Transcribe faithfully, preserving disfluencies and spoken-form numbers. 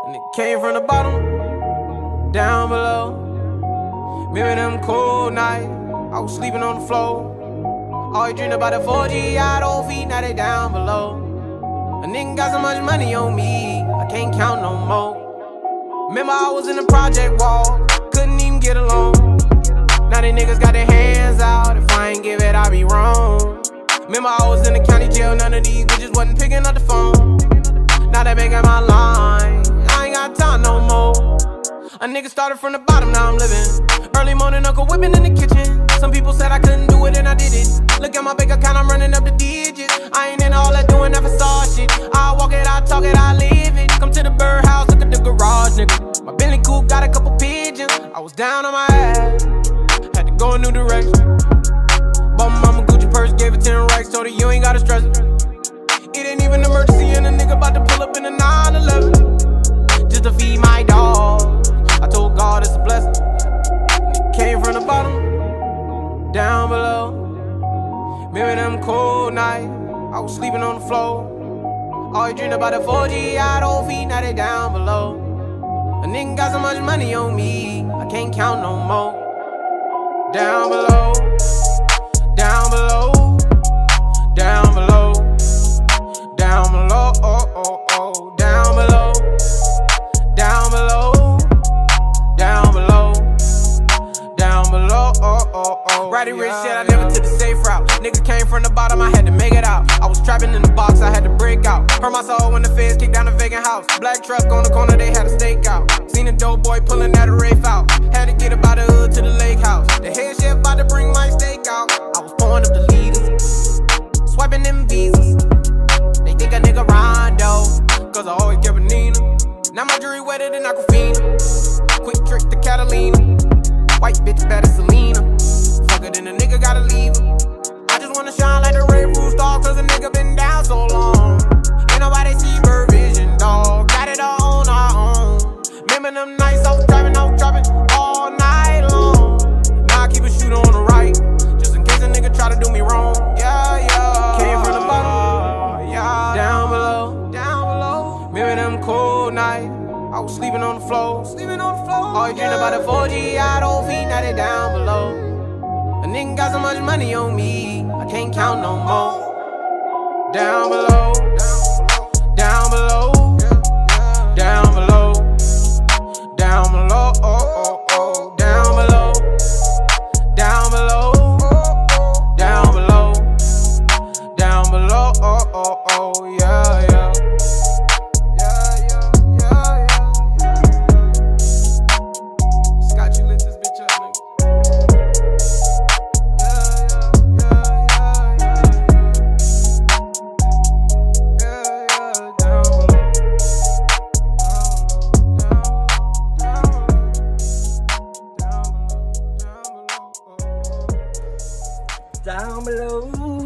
And it came from the bottom, down below. Remember them cold nights, I was sleeping on the floor. Always dreamed about the four G out on feet, now they down below. A nigga got so much money on me, I can't count no more. Remember I was in the project wall, couldn't even get along. Now they niggas got their hands out, if I ain't give it, I be wrong. Remember I was in the county jail, none of these bitches wasn't picking up the phone. Now they making my line, I ain't got time no more. A nigga started from the bottom, now I'm living. Early morning, Uncle whipping in the kitchen. Some people said I couldn't do it and I did it. Look at my bank account, I'm running up the digits. I ain't in all that doing that facade shit. I walk it, I talk it, I live it. Come to the birdhouse, look at the garage, nigga. My Bentley coupe got a couple pigeons. I was down on my ass, had to go a new direction. Bought my mama Gucci purse, gave her ten racks, told her you ain't gotta stress it. It ain't even an emergency and a nigga about to pull up in a nine eleven. Just to feed my dog, I told God it's a blessing. It came from the bottom, down below. Remember them cold nights, I was sleeping on the floor. Always dreamed about the four G out on feet, now they down below. A nigga got so much money on me, I can't count no more. Down below, down below, down below, down below, oh, oh, oh, down below, down below, down below, down below, oh, oh, oh. Righty rich shit, I never took the safe route. Nigga came from the bottom, I had to make it out. I was trapping in the box, I had to break out. Hurt my soul when the feds kicked down the vacant house. Black truck on the corner, they had a stake out. Seen a dope boy pulling out a Rafe out. Had to get about the hood to the lake house. The head chef about to bring my steak out. I was pouring up the leaders, swiping them visas. They think a nigga Rondo, cause I always kept a Nina. Now my jewelry wetter than Aquafina. Quick trick to Catalina. White bitch better Selena. Fuck it, then a nigga gotta leave her. I just wanna shine like the Ray Roof star, cause a nigga been down so long. Ain't nobody see bird vision, dog. Got it all on our own. Remember them nights I was driving, I was dropping all night long. Now I keep a shooter on the right, just in case a nigga try to do me wrong. Yeah, yeah. Came from the bottom, yeah. Down below, down below. Remember them cold nights, I was sleeping on the floor. Sleeping on the floor. Always dreamed about the four G out on feet, now they down below. A nigga got so much money on me, I can't count no more. Down below, down below, down below, down below, oh, oh, oh, down below, down below, down below, down below, oh, oh, oh, yeah, yeah. Yeah, yeah, yeah, yeah, yeah. Scott, you lit this bitch up, nigga. Down below.